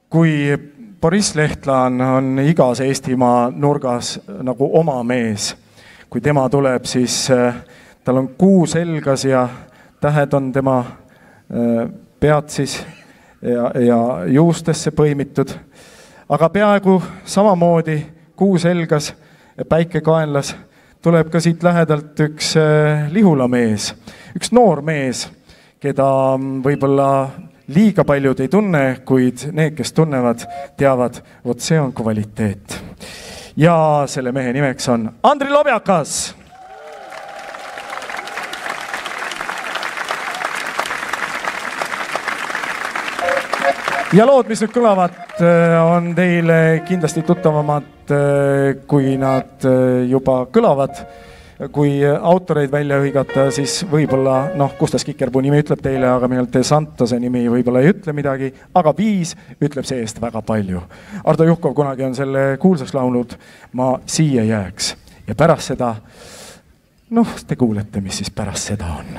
kui Boriss Lehtlaan on igas Eestimaa nurgas nagu oma mees. Kui tema tuleb, siis tal on kuu selgas ja tähed on tema pead siis ja juustesse põimitud. Aga peaaegu samamoodi kuu selgas ja päike kaenlas tuleb ka siit lähedalt üks Lihula mees, üks noor mees, keda võib-olla liiga paljud ei tunne, kuid need, kes tunnevad, teavad, vot see on kvaliteet. Ja selle mehe nimeks on Andri Lobjakas. Ja lood, mis nüüd kõlavad, on teile kindlasti tuttavamad, kui nad juba kõlavad. Kui autoreid välja hõigata, siis võib-olla, Gustav Kikerpuu nimi ütleb teile, aga minult De Santose nimi võib-olla ei ütle midagi, aga Viis ütleb see eest väga palju. Ardo Juhkov kunagi on selle kuulsaks laulnud Ma siia jääks. Ja pärast seda, te kuulete, mis siis pärast seda on.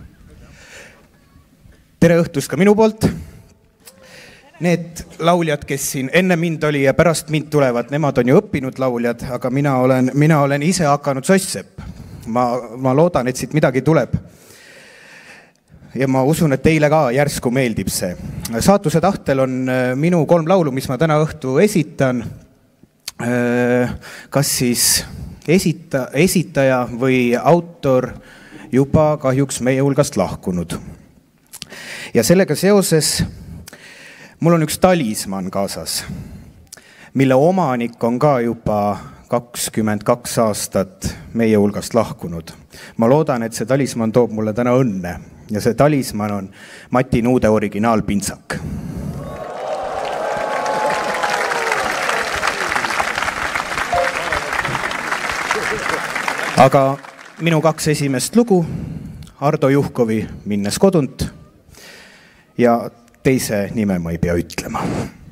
Tere õhtust ka minu poolt. Need lauljad, kes siin enne mind oli ja pärast mind tulevad, nemad on ju õppinud lauljad, aga mina olen ise hakanud sosssepp. Ma loodan, et siit midagi tuleb. Ja ma usun, et teile ka järsku meeldib see. Saatuse tahtel on minu 3 laulu, mis ma täna õhtu esitan. Kas siis esitaja või autor juba kahjuks meie hulgast lahkunud. Ja sellega seoses mul on üks talisman kaasas, mille omanik on ka juba 22 aastat meie hulgast lahkunud. Ma loodan, et see talisman toob mulle täna õnne ja see talisman on Mati Nuude originaalpintsak. Aga minu 2 esimest lugu, Ardo Juhkovi Minnes kodunt ja teise nime ma ei pea ütlema.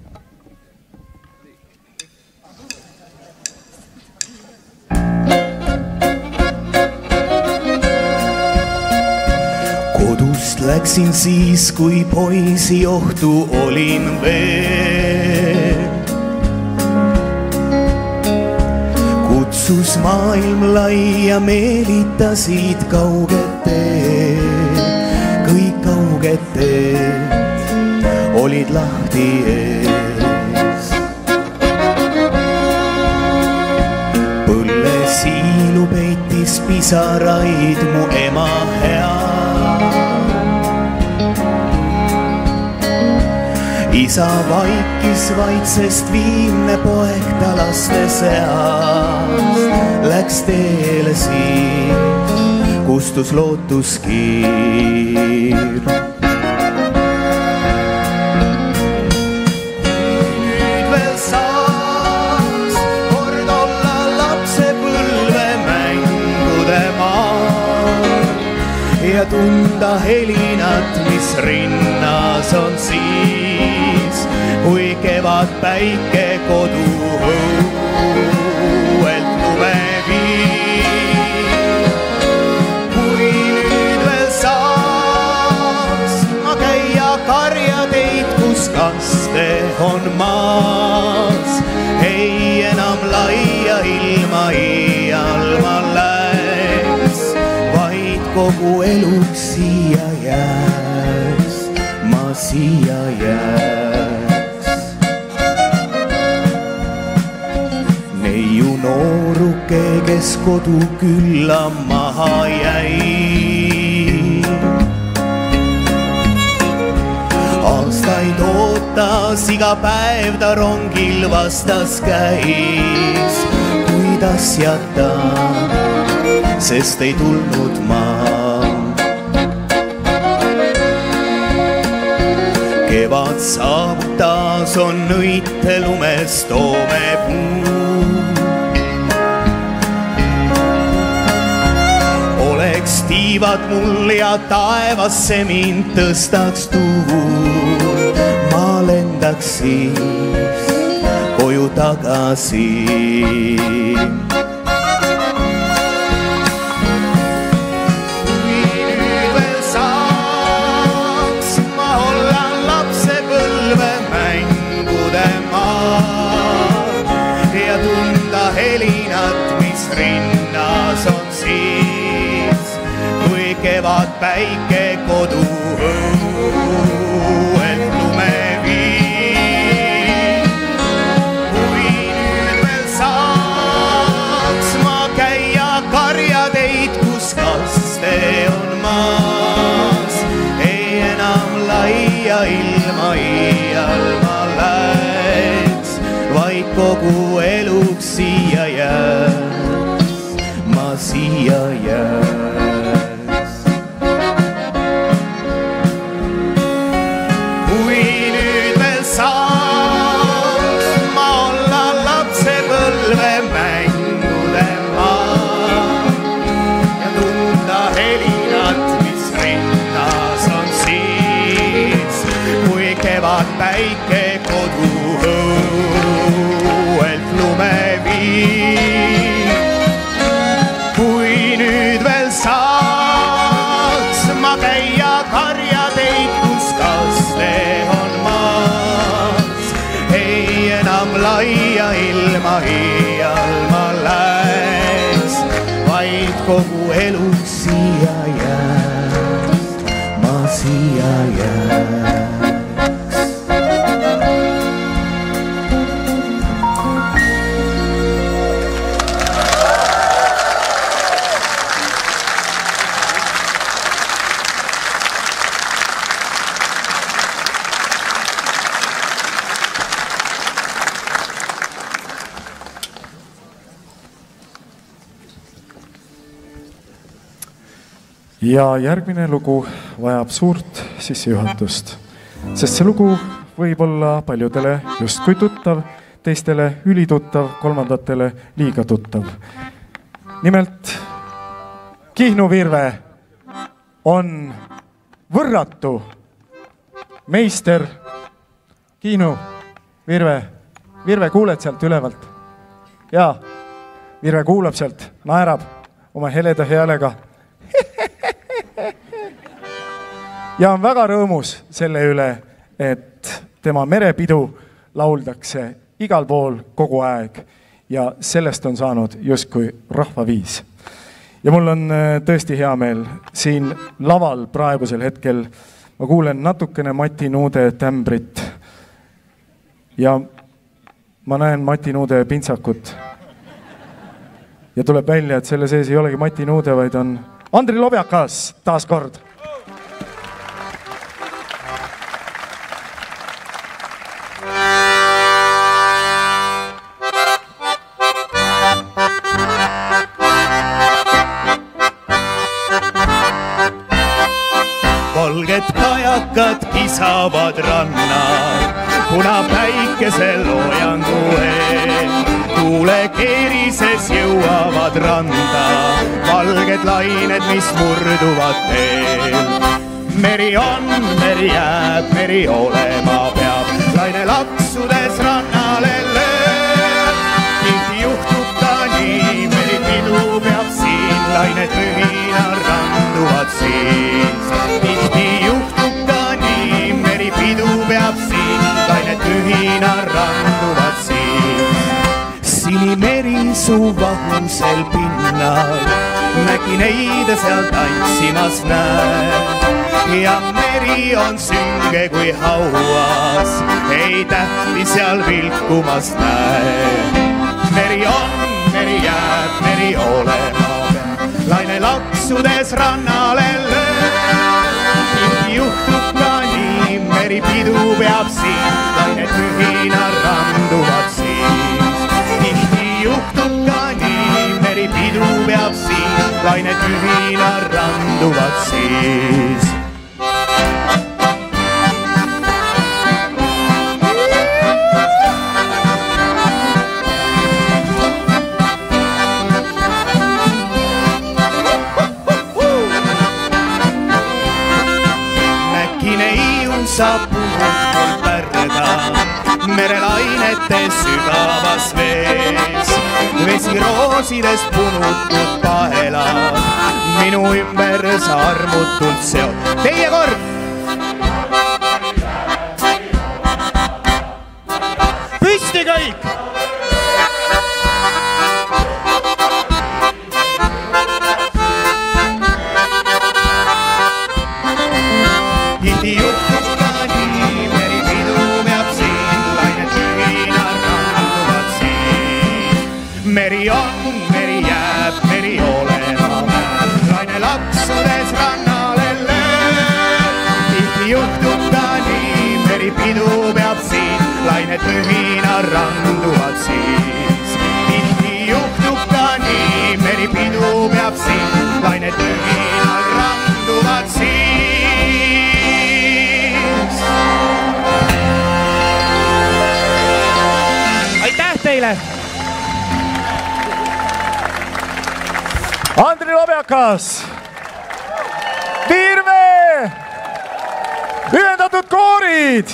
Kodust läksin siis, kui poisi ohtu olin veel. Kutsus maailm laia, meelitasid kauged teed, kõik kauged teed olid lahti ees. Põlle siilu peitis pisaraid mu ema hea. Isa vaikis vaid, sest viimne poeg ta laste seast läks teele siis, kustus lootuskiir. Ja tunda helinat, mis rinnas on siis, kui kevad päike kodu õuelt lume viib. Kui nüüd veel saaks ma käia karjateid, kus kaste on maas, ei enam laia ilma iial ma läks, kogu eluks siia jääks, ma siia jääks. Neiu nooruke, kes kodu külla maha jäi. Aastaid ootas, iga päev ta rongil vastas käis, kuidas jätta, sest ei tulnud maa. Kevad saavutas, on õite lumes toome puu. Oleks tiivad mul ja taevasse mind tõstaks tuul, ma lendaks siis koju tagasi. iial ma läheks, vaid kogu eluks siia jääks, ma siia jääks. Kui nüüd veel saaks ma olla lapsepõlve mängude maa ja tunda helinat, mis rinnas on siis, kui kevad päike koduõuelt lume viib. Kui nüüd veel saaks ma käia karjateid, kus kaste on maas, ei enam laia ilma iial ma läheks, vaid kogu eluks siia jääks, ma siia jääks. Ja järgmine lugu vajab suurt sissejuhatust, sest see lugu võib olla paljudele justkui tuttav, teistele ülituttav, kolmandatele liiga tuttav. Nimelt Kihnu Virve on võrratu meister. Kihnu Virve, Virve, kuuled sealt ülevalt? Jaa, Virve kuulab sealt, naerab oma heleda häälega. Ja on väga rõõmus selle üle, et tema merepidu lauldakse igal pool kogu aeg ja sellest on saanud justkui rahvaviis. Ja mul on tõesti hea meel siin laval praegusel hetkel. Ma kuulen natukene Mati Nuude tämbrit ja ma näen Mati Nuude pintsakut. Ja tuleb välja, et selle sees ei olegi Mati Nuude, vaid on Andri Lobjakas taas kord. Valged kajakad kisavad rannal, kuna päikese loojangu eel. Tuule keerises jõuavad randa valged lained, mis murduvad teel. Meri on, meri jääb, meri olema peab, laine laksudes rannale lööb. Tihti juhtub ta nii, meri pidu peab siin, lained mühina randuvad siis. Tihti juhtub ta nii, meri pidu peab siin, lained mühina randuvad siis. Sinimeri su vahusel pinnal, nägi neide seal tantsimas näed. Ja meri on sünge kui hauas, ei tähti seal vilkumas näed. Meri on, meri jääb, meri olema peab, laine laksudes rannale lööb. Tihti juhtub ka nii, meri pidu peab siin, lained mühina randuvad siis. Tihti juhtub ka nii, meri pidu peab siin, lained mühina randuvad siis. Saab puhutult pärda merelainete sügavas vees. Vesi roosidest punutud paelad minu ümber sa armutult seod. Teie kord! Püsti kõik! Tihti juhtub ka nii, meri pidu peab siin, lained mühina randuvad siin. Meri on, meri jääb, meri olema peab, laine laksudes rannale lööb. Tihti juhtub ka nii, meri pidu nad randuvad siis. Tihti juhtub ta nii, meripidu peab siin, lained lööginal randuvad siis. Aitäh teile! Andri Lobjakas, Virve, Ühendatud Koorid.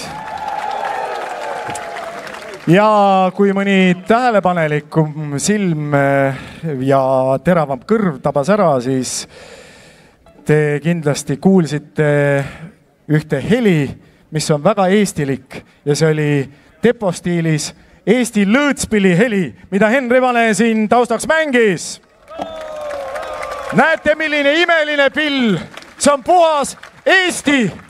Ja kui mõni tähelepanelikum silm ja teravam kõrv tabas ära, siis te kindlasti kuulsite ühte heli, mis on väga eestilik ja see oli depostiilis Eesti lõõtspilli heli, mida Henn Rivane siin taustaks mängis. Näete, milline imeline pill, see on puhas Eesti